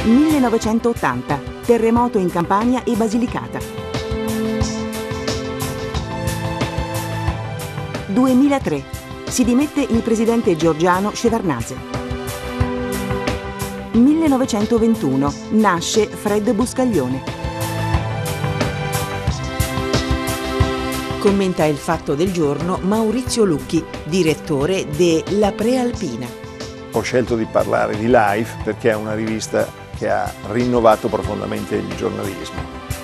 1980, terremoto in Campania e Basilicata. 2003, si dimette il presidente georgiano Shevardnadze. 1921, nasce Fred Buscaglione. Commenta il fatto del giorno Maurizio Lucchi, direttore de La Prealpina. Ho scelto di parlare di Life perché è una rivista che ha rinnovato profondamente il giornalismo.